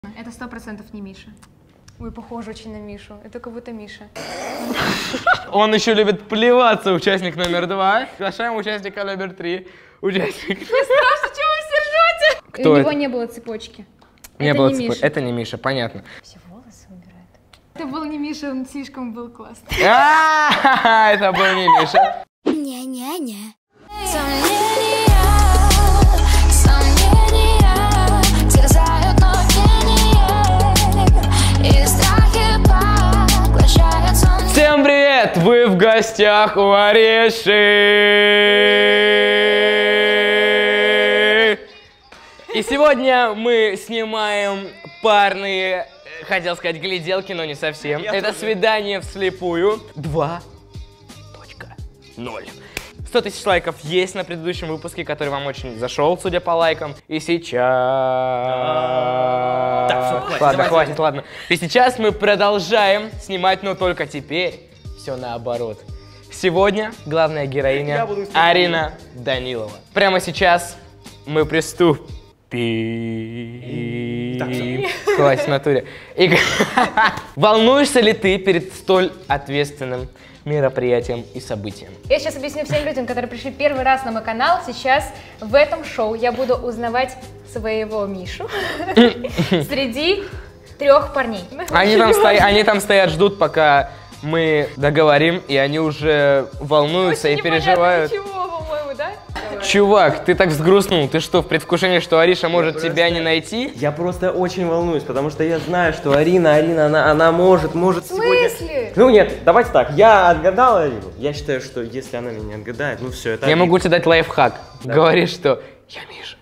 Это 100% не Миша. Ой, похоже очень на Мишу. Это как будто Миша. Он еще любит плеваться, участник номер 2. Приглашаем участника номер 3. Участник. Не страшно, чего вы все ржете? Кто У него это? не было цепочки. Не было Миша. Это не Миша, понятно. Все волосы убирает. Это был не Миша, он слишком был классный. Это был не Миша. Ня-ня-ня. Всем привет! Вы в гостях у Ареши! И сегодня мы снимаем парные, хотел сказать, гляделки, но не совсем. Это свидание вслепую 2.0. 100 тысяч лайков есть на предыдущем выпуске, который вам очень зашел, судя по лайкам. И сейчас... Так, все, ладно, хватит, ладно. И сейчас мы продолжаем снимать, но только теперь все наоборот. Сегодня главная героиня Арина Данилова. Прямо сейчас мы приступим. Хватит в натуре. Волнуешься ли ты перед столь ответственным мероприятием и событием? Я сейчас объясню всем людям, которые пришли первый раз на мой канал. Сейчас в этом шоу я буду узнавать своего Мишу среди 3 парней. Они там стоят, ждут, пока мы договорим, и они уже волнуются и переживают. Чего, по-моему, да? Чувак, ты так взгрустнул. Ты что, в предвкушении, что Ариша может тебя не найти? Я просто очень волнуюсь, потому что я знаю, что Арина, она может В сегодня... смысле? Ну нет, давайте так, я отгадал Арину. Я считаю, что если она меня отгадает, ну все, это... Я могу тебе дать лайфхак. Говори, что я Миша.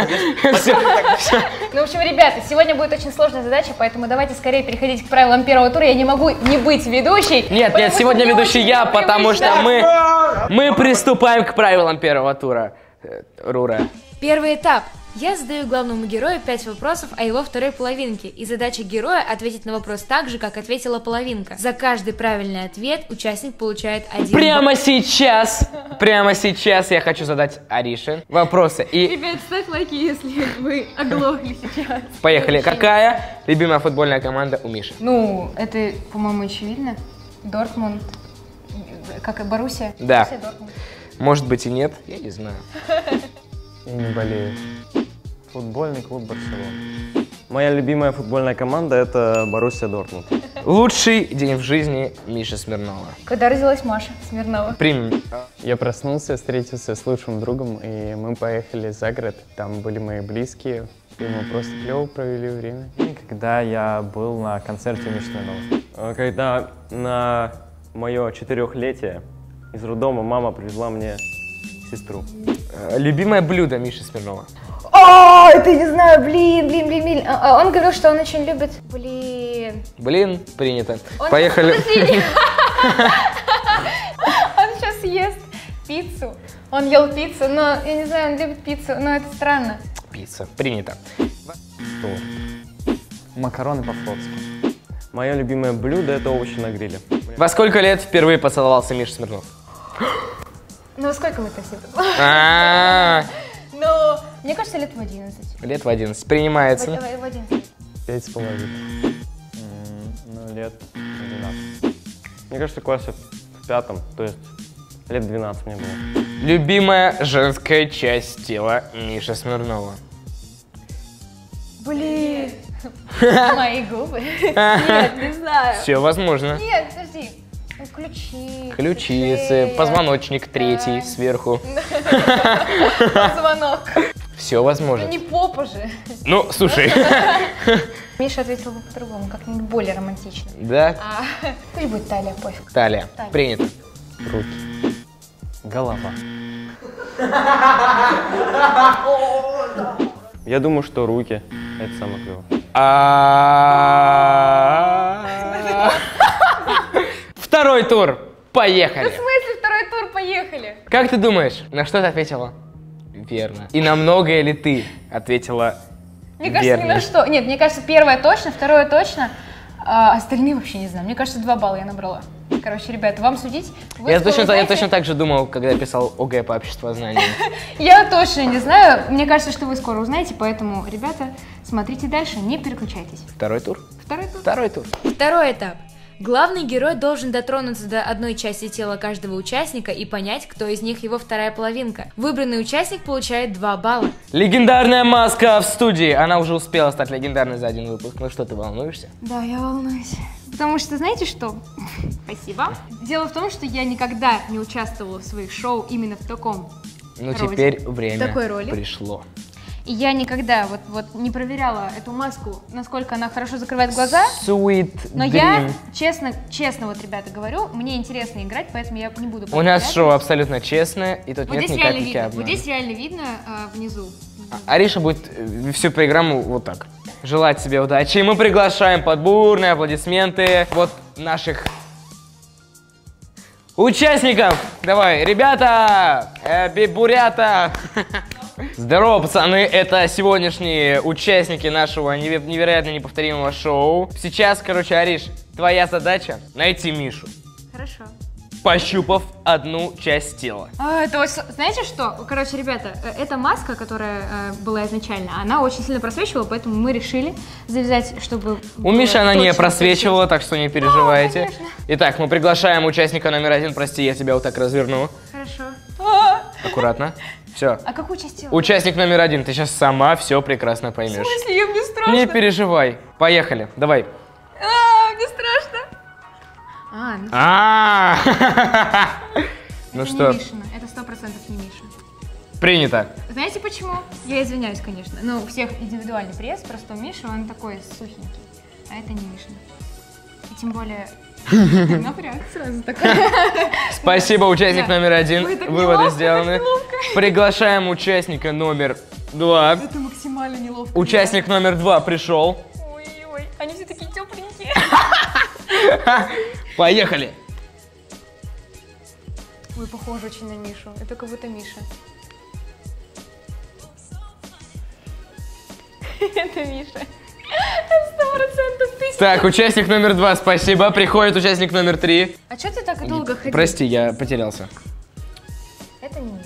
Ну, в общем, ребята, сегодня будет очень сложная задача, поэтому давайте скорее переходить к правилам первого тура. Я не могу не быть ведущей. Нет, сегодня ведущий я, потому что мы приступаем к правилам первого тура. Рура. Первый этап. Я задаю главному герою 5 вопросов о его второй половинке, и задача героя ответить на вопрос так же, как ответила половинка. За каждый правильный ответ участник получает 1 Прямо сейчас я хочу задать Арише вопросы. И Ребят, ставь лайки, если вы оглохли сейчас. поехали. Какая любимая футбольная команда у Миши? Ну, это, по-моему, очевидно. Дортмунд. Как и Боруссия. Да. Боруссия, Дортмунд. Может быть и нет, я не знаю. Я не болею. Футбольный клуб Барселона. Моя любимая футбольная команда — это Боруссия Дортмунд. Лучший день в жизни Миши Смирнова. Когда родилась Маша Смирнова. Примем. Я проснулся, встретился с лучшим другом, и мы поехали за город. Там были мои близкие, и мы просто клево провели время. Когда я был на концерте Миши Смирнова. Когда на мое 4-летие из роддома мама привезла мне сестру. Любимое блюдо Миши Смирнова. О, это не знаю, блин. Он говорил, что он очень любит. Блин, принято. Он Поехали. Он сейчас ест пиццу. Он ел пиццу, но я не знаю, он любит пиццу, но это странно. Пицца. Принято. Макароны по-флотски. Мое любимое блюдо — это овощи на гриле. Во сколько лет впервые поцеловался Миша Смирнов? Ну, сколько мы-то все? Ну, мне кажется, лет в 11. Лет в 11. Принимается. В 11. 5,5. Ну, лет 12. Мне кажется, в классе в 5, то есть лет 12 мне было. Любимая женская часть тела Миши Смирнова. Блин. Мои губы. Нет, не знаю. Все возможно. Нет, подожди. Ну, ключицы. Ключицы, шея. позвоночник третий сверху. Позвонок. Все возможно. Ну, не попа же. Ну, слушай. Миша ответил бы по-другому, как-нибудь более романтично. Да, Пусть будет талия, пофиг. талия. Талия. Принято. Руки. Голова. Я думаю, что руки — это самое клевое. Второй тур. В Поехали. смысле второй тур, поехали? Как ты думаешь, на что ты ответила? Верно. И на многое ли ты ответила Мне кажется, ни верно? на что. Нет, мне кажется, первое точно, второе точно. А остальные вообще не знаю. Мне кажется, 2 балла я набрала. Короче, ребята, вам судить. Я точно так же думал, когда я писал ОГЭ по обществознанию. Я точно не знаю. Мне кажется, что вы скоро узнаете, поэтому, ребята, смотрите дальше, не переключайтесь. Второй тур. Второй тур. Второй этап. Главный герой должен дотронуться до одной части тела каждого участника и понять, кто из них его вторая половинка. Выбранный участник получает 2 балла. Легендарная маска в студии. Она уже успела стать легендарной за 1 выпуск. Ну что, ты волнуешься? Да, я волнуюсь. Потому что, знаете что? Спасибо. Дело в том, что я никогда не участвовала в своих шоу именно в таком Ну роде, теперь время такой роли. пришло. И я никогда вот не проверяла эту маску, насколько она хорошо закрывает глаза. Sweet Но dream. я честно вот, ребята, говорю, мне интересно играть, поэтому я не буду У нас проверять. шоу абсолютно честное, и тут Вот нет здесь ни реально капельки видно. обмана. Вот здесь реально видно внизу. Ариша будет всю программу вот так. Желать себе удачи. И мы приглашаем под бурные аплодисменты вот наших участников. Давай, ребята, бибурята. Здорово, пацаны, это сегодняшние участники нашего невероятно неповторимого шоу. Сейчас, короче, Ариш, твоя задача найти Мишу, Хорошо. пощупав одну часть тела. Это вот, знаете что? Короче, ребята, эта маска, которая была изначально, она очень сильно просвечивала, поэтому мы решили завязать, чтобы... У Миши она не точно просвечивала, так что не переживайте. конечно. Итак, мы приглашаем участника номер 1. Прости, я тебя вот так разверну. Хорошо. Аккуратно. Все. А какую часть тела? Участник номер 1. Ты сейчас сама все прекрасно поймешь. В смысле? Мне страшно. Не переживай. Поехали. Давай. Мне страшно. Ну Ну это что, не Мишина, это 100% не Миша. принято. Знаете почему? Я извиняюсь, конечно. Но у всех индивидуальный пресс, просто у Миши он такой сухенький. А это не Мишина. И тем более... Напряг сразу такой. Спасибо, участник Да. номер 1. Ой, так Выводы неловко, сделаны. так неловко. Приглашаем участника номер 2. Это максимально неловко. Участник номер 2 пришел. Ой-ой, они все такие тепленькие. Поехали. Ой, похоже очень на Мишу. Это как будто Миша. Это Миша. 100% ты. Так, участник номер 2, спасибо. Приходит участник номер 3. А что ты так долго ходил? Прости, я потерялся. Это не Миша.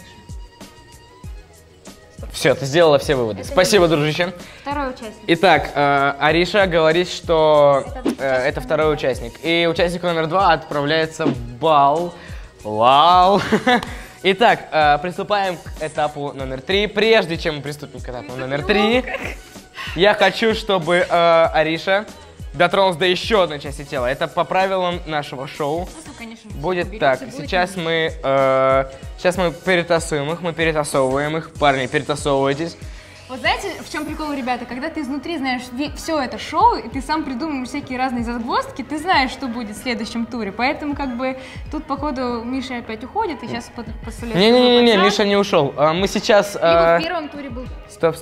Все, ты сделала все выводы. Спасибо, дружище. Второй участник. Итак, Ариша говорит, что это второй номер участник. И участник номер 2 отправляется в бал. Вау! Итак, приступаем к этапу номер 3. Прежде чем мы приступим к этапу номер 3, я хочу, чтобы Ариша дотронулась до еще одной части тела. Это по правилам нашего шоу. Ну, конечно, Будет берете, так. будет Сейчас не мы перетасуем их, мы перетасовываем их. Парни, перетасовывайтесь. Вот знаете, в чем прикол, ребята? Когда ты изнутри знаешь все это шоу, и ты сам придумываешь всякие разные загвоздки, ты знаешь, что будет в следующем туре. Поэтому, как бы, тут, походу, Миша опять уходит, и сейчас поставляет... Не-не-не, Миша не ушел. Мы сейчас... Либо в первом туре был... Стоп.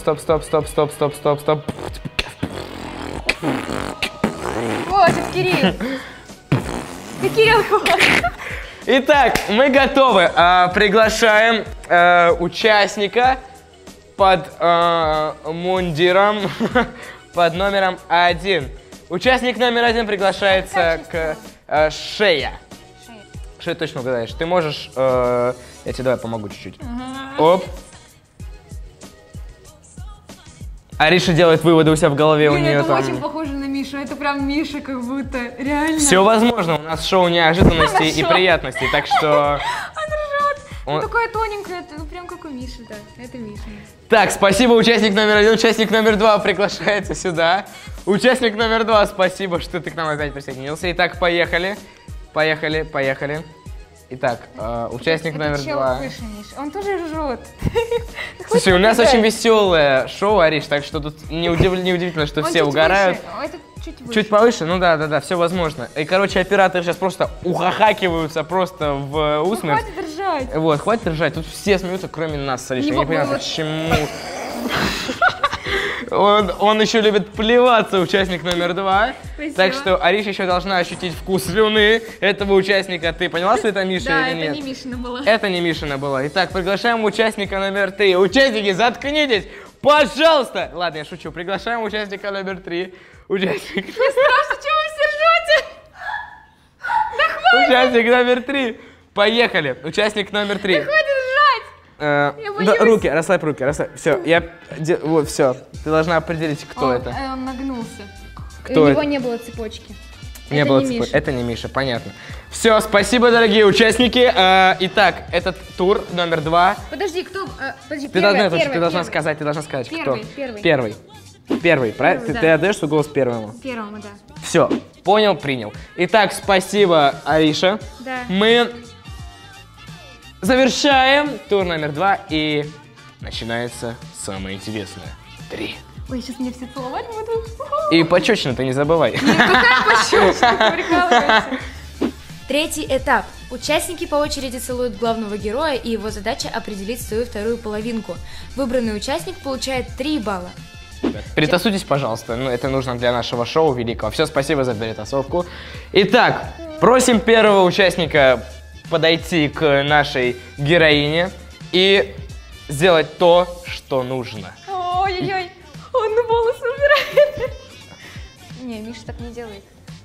О, сейчас Кирилл! Да Кирилл, хватит! Итак, мы готовы. Приглашаем участнка под мундиром, под номером 1. Участник номер 1 приглашается к Шея. Шея точно угадаешь. Ты можешь... я тебе давай помогу чуть-чуть. Оп. Ариша делает выводы у себя в голове, у Блин, нее это там... очень похоже на Мишу, это прям Миша как будто, реально. Все возможно, у нас шоу неожиданностей и Хорошо. приятностей, так что... Она ржет. Он- Ну такая тоненькая, ну прям как у Миши, да. Это Миша. Так, спасибо, участник номер 1, участник номер 2 приглашается сюда. Участник номер 2, спасибо, что ты к нам опять присоединился. Итак, поехали. Поехали. Итак, участник Это номер чел 2. выше Миши, он тоже ржет. Слушай, у нас очень веселое шоу, Ариш, так что тут неудивительно, что все угорают. Это чуть выше. Чуть повыше? Ну да, все возможно. И, короче, операторы сейчас просто ухахакиваются просто в Ну, усмерть. хватит ржать. Вот, хватит ржать, тут все смеются, кроме нас с Аришей. Я Не не понимаю, вот. почему. Он еще любит плеваться, участник номер 2. Спасибо. Так что Ариша еще должна ощутить вкус слюны этого участника. Ты поняла, что это Миша Да, или это нет? не Мишина была. Это не Мишина была. Итак, приглашаем участника номер 3. Участники, заткнитесь! Пожалуйста! Ладно, я шучу. Приглашаем участника номер 3. Участник... Не страшно, чего вы все ржете? Участник номер 3. Поехали. Участник номер 3. Хватит ржать! Да, руки, расслабь руки, расслабь. Все, вот, все. Ты должна определить, кто это. Он нагнулся. Кто У него это? не было цепочки. Не Это было не цепочки. Миша. Это не Миша, понятно. Все, спасибо, дорогие участники. Итак, этот тур номер 2. Подожди, кто? Подожди, Ты должна сказать, Первый, кто. первый. Первый, правильно? Первый, да. Ты отдаешь свой голос первому. Первому, да. Все, понял, принял. Итак, спасибо, Ариша. Да. Мы завершаем тур номер 2 и начинается самое интересное. 3. Ой, сейчас меня все целовать будут. И почечно-то не забывай. Какая пощечина, ты прикалываешься. Третий этап. Участники по очереди целуют главного героя, и его задача определить свою вторую половинку. Выбранный участник получает 3 балла. Перетасуйтесь, пожалуйста. Ну, это нужно для нашего шоу великого. Все, спасибо за перетасовку. Итак, просим первого участника подойти к нашей героине и сделать то, что нужно. Ой-ой-ой, он волосы убирает. Не, Миша так не делает.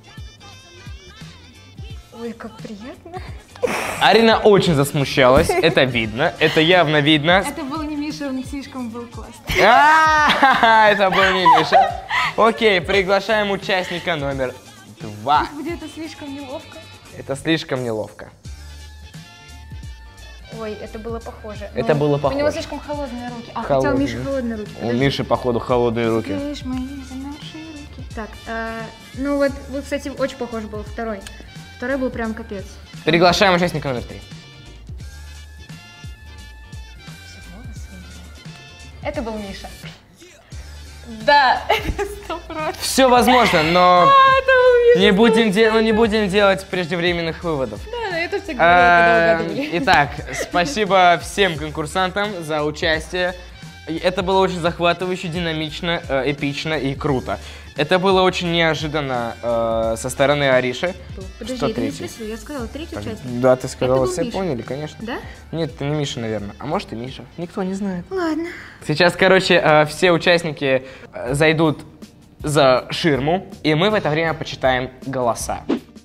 Ой, как приятно. Арина очень засмущалась, это видно, это явно видно. Это был не Миша, он слишком был классный. Это был не Миша. Окей, приглашаем участника номер 2. Господи, это слишком неловко. Это слишком неловко. Ой, это было похоже. Это было У него похоже. слишком холодные руки. Хотя у Холодные. Миши холодные руки. У Миши, походу, холодные руки. Слышь, мои замерзшие руки. Так, ну вот, кстати, очень похож был второй. Второй был прям капец. Приглашаем участника номер 3. Это был Миша. Да, 100%. Все возможно, но Это был Миша. не будем делать преждевременных выводов. Да, я тоже так говорила, когда угадывали. Итак, спасибо всем конкурсантам за участие. Это было очень захватывающе, динамично, эпично и круто. Это было очень неожиданно со стороны Ариши. Подожди, Что я не третий? спросила, я сказала третий участник. Да, ты сказала, был все Миша. поняли, конечно. Да? Нет, это не Миша, наверное. А может и Миша. Никто не знает. Ладно. Сейчас, короче, все участники зайдут за ширму, и мы в это время почитаем голоса.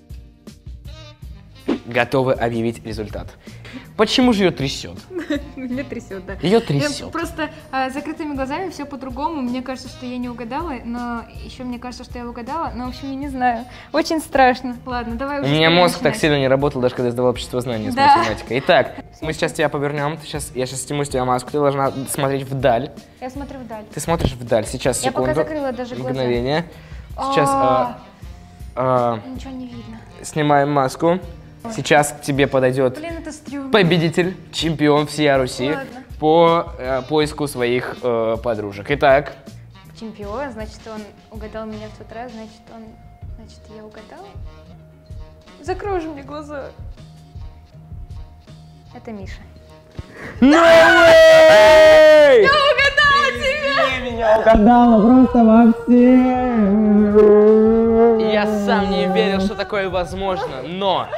Готовы объявить результат. Почему же ее трясет? Меня трясет, да. Ее трясет. Просто с закрытыми глазами все по-другому. Мне кажется, что я не угадала, но еще мне кажется, что я угадала. Но, в общем, я не знаю. Очень страшно. Ладно, давай У уже. меня скорее мозг так начинать. сильно не работал, даже когда я сдавал общество знаний с Да. математикой. Итак, мы сейчас тебя повернем. Я сейчас сниму с тебя маску. Ты должна смотреть вдаль. Я смотрю вдаль. Ты смотришь вдаль. Сейчас, Я секунду. пока закрыла даже глаза. Мгновение. Сейчас Ничего не видно. снимаем маску. Сейчас к тебе подойдет Блин, это стрёмно. победитель, чемпион всей Руси Ладно. по поиску своих подружек. Итак, Чемпион, значит, он угадал меня в тот раз, значит, я угадала? Закрой же мне глаза. Это Миша. No way! Я угадала тебя! Я сам не верил, что такое возможно, но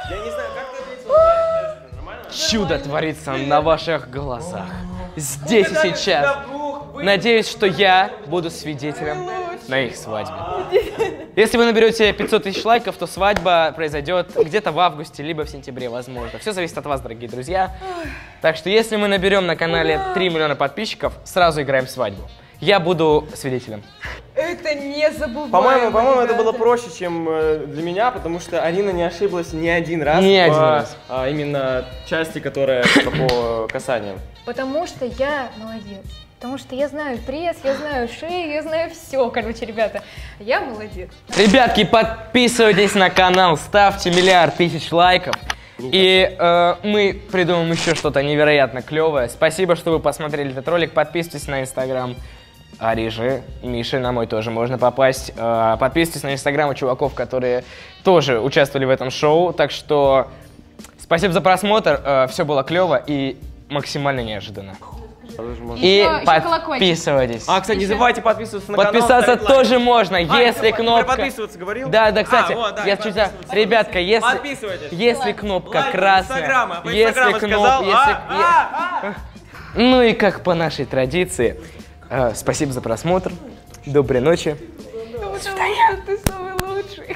чудо творится на ваших глазах. Здесь и сейчас. Надеюсь, что я буду свидетелем на их свадьбе. Если вы наберете 500 тысяч лайков, то свадьба произойдет где-то в августе, либо в сентябре, возможно. Все зависит от вас, дорогие друзья. Так что если мы наберем на канале 3 миллиона подписчиков, сразу играем в свадьбу. Я буду свидетелем. Это не забываемо. По-моему, это было проще, чем для меня, потому что Арина не ошиблась ни один раз. Ни один раз. Именно части, которая по касаниям. Потому что я молодец. Потому что я знаю пресс, я знаю шею, я знаю все, короче, ребята. Я молодец. Ребятки, подписывайтесь на канал, ставьте миллиард тысяч лайков. И мы придумаем еще что-то невероятно клевое. Спасибо, что вы посмотрели этот ролик. Подписывайтесь на инстаграм Ариши, Миши, на мой тоже можно попасть. Подписывайтесь на инстаграм у чуваков, которые тоже участвовали в этом шоу. Так что спасибо за просмотр. Все было клево и максимально неожиданно. И Еще подписывайтесь. Кстати, не забывайте подписываться на канал. Подписаться ставить лайк. тоже можно, если кнопка... Про подписываться говорил? Да, кстати, вот, да, я чуть... подписываться. Ребятка, Подписывайтесь. если кнопка Лайк красная, Инстаграма, по если Инстаграму сказал. ну и как по нашей традиции, Спасибо за просмотр. Доброй ночи. Потому что ты самый лучший.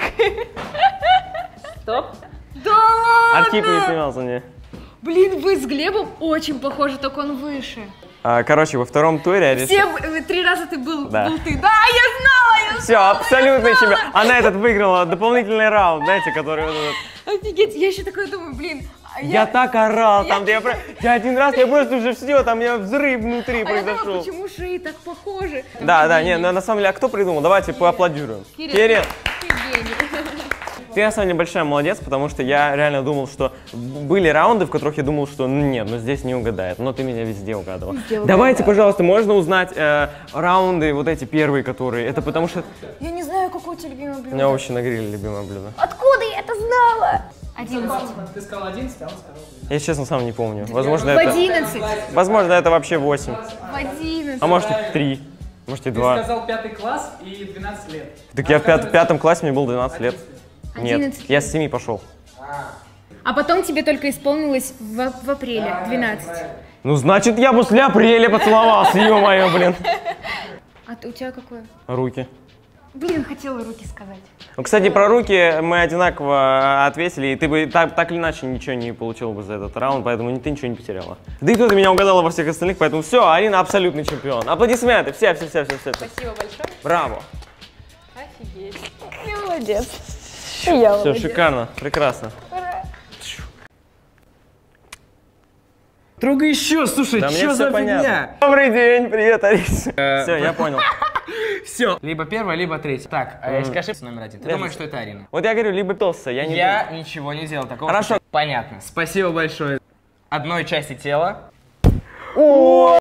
Стоп. Да ладно! Архип не снимался, не. Блин, вы с Глебом очень похожи, только он выше. Короче, во втором туре я решил... 3 раза ты был, Да. был ты. Да, я знала! Все, абсолютный чемпион. Она этот выиграла дополнительный раунд, знаете, который... Офигеть, я еще такое думаю, блин. Я так орал, там, я один раз, я просто уже все, там у меня взрыв внутри А я думала, произошел. почему шеи так похожи? Да, не, на самом деле, а кто придумал? Давайте поаплодируем. Кирилл, Ты гений. ты на самом деле большая молодец, потому что я реально думал, что были раунды, в которых я думал, что нет, ну здесь не угадает, но ты меня везде угадывала. Давайте, пожалуйста, можно узнать раунды, вот эти первые, которые, это потому что... Я не знаю, какое у тебя любимое У блюдо. меня овощи на гриле любимое блюдо. Откуда я это знала? 11. Ты сказал 11, а он сказал. Я, честно, сам не помню. Возможно, В это... 11. Возможно, это вообще 8. В 11. А может и 3. Может и Ты 2. сказал 5 класс и 12 лет. Так я в пятом классе, мне было 12 лет. Нет, 11 я с 7 пошел. А потом тебе только исполнилось в апреле 12. Ну, значит, я после апреля поцеловался, ё-моё, блин. А у тебя какое? Руки. Блин, хотела руки сказать. Ну, кстати, про руки мы одинаково ответили, и ты бы так или иначе ничего не получил бы за этот раунд, поэтому ты ничего не потеряла. Да и кто-то меня угадала во всех остальных, поэтому все, Арина абсолютный чемпион. Аплодисменты, все. Спасибо большое. Браво. Офигеть. Молодец. Все, шикарно, прекрасно. Трогай еще, слушай, Да мне что все за понятно. фигня? Добрый день, привет, Арис. Все, я понял. Все. Либо первая, либо третья. Так, скажи номер 1. Ты думаешь, что это Арина? Вот я говорю, либо толстая, я не Я ничего не делал такого. Хорошо. Понятно. Спасибо большое. Одной части тела.